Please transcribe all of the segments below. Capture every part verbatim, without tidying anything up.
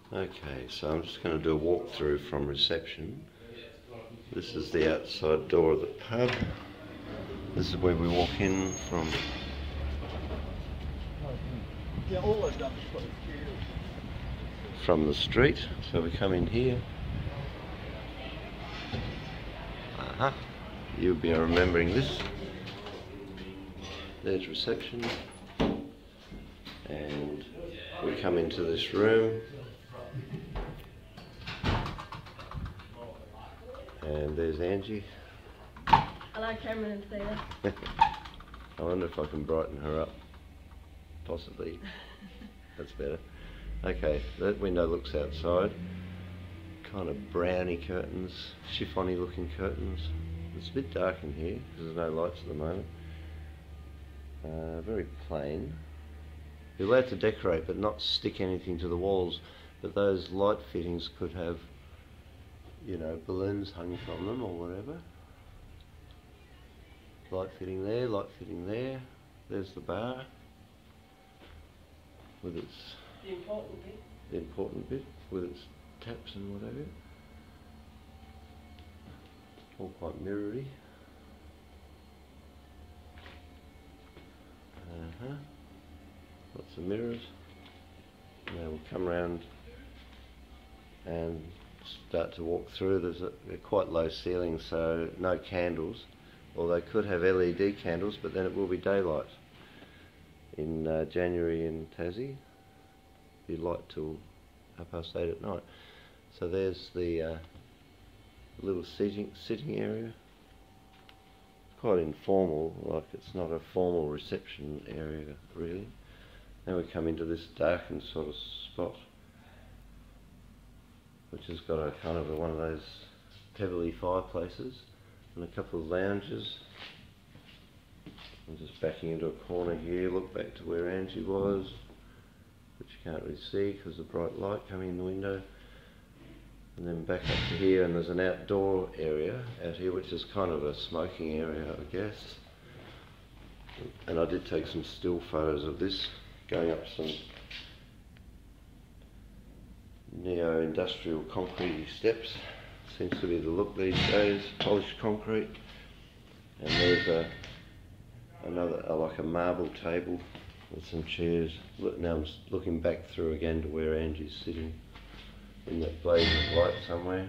Okay, so I'm just going to do a walkthrough from reception. This is the outside door of the pub. This is where we walk in from. From the street. So we come in here. Uh-huh. You'll be remembering this. There's reception. And we come into this room. And there's Angie. Hello, Cameron and Thea. I wonder if I can brighten her up. Possibly. That's better. Okay, that window looks outside. Kind of browny curtains, chiffony looking curtains. It's a bit dark in here because there's no lights at the moment. Uh, very plain. You're allowed to decorate but not stick anything to the walls, but those light fittings could have, you know, balloons hung from them or whatever. Light fitting there, light fitting there. There's the bar with its The important bit. the important bit with its taps and whatever. All quite mirrory. Uh-huh. Lots of mirrors. Now we'll come round and start to walk through. There's a, a quite low ceiling, so no candles. Although could have L E D candles, but then it will be daylight. In uh, January in Tassie, be light till half past eight at night. So there's the uh, little sitting sitting area. Quite informal, like it's not a formal reception area really. Then we come into this darkened sort of spot, which has got a kind of a, one of those pebbly fireplaces and a couple of lounges. I'm just backing into a corner here, look back to where Angie was, which you can't really see because of the bright light coming in the window. And then back up to here, and there's an outdoor area out here, which is kind of a smoking area, I guess. And I did take some still photos of this, going up some neo-industrial concrete steps. Seems to be the look these days, polished concrete. And there's a another, uh, like a marble table with some chairs. Look, now I'm looking back through again to where Angie's sitting in that blaze of light somewhere.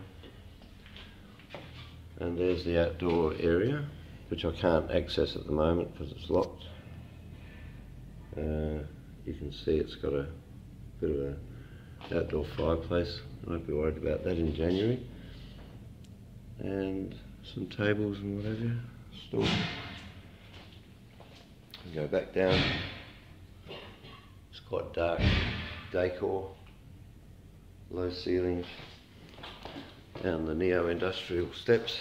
And there's the outdoor area, which I can't access at the moment because it's locked. Uh, you can see it's got a bit of an outdoor fireplace. I won't be worried about that in January. And some tables and whatever, store. Go back down. It's quite dark decor, low ceilings, down the neo-industrial steps,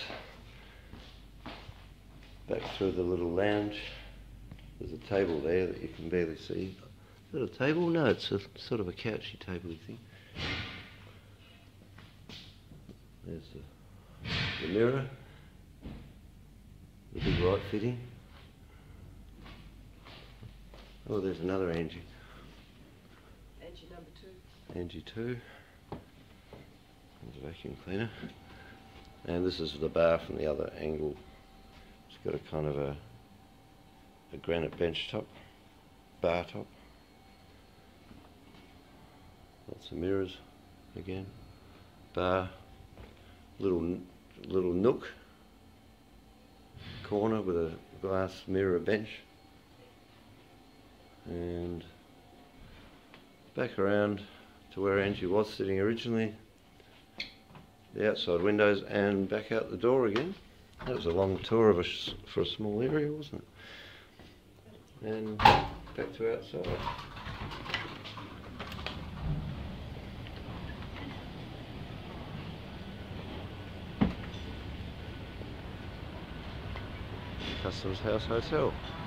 back through the little lounge. There's a table there that you can barely see. Is it a table? No, it's a sort of a couchy table thing. There's the, the mirror, the big light fitting. Oh, there's another Angie. Angie number two. Angie two. There's a vacuum cleaner. And this is the bar from the other angle. It's got a kind of a, a granite bench top, bar top. Lots of mirrors again. Bar, little little nook, corner with a glass mirror bench. And back around to where Angie was sitting originally, the outside windows, and back out the door again. That was a long tour of a sh for a small area, wasn't it? And back to outside. Customs House Hotel.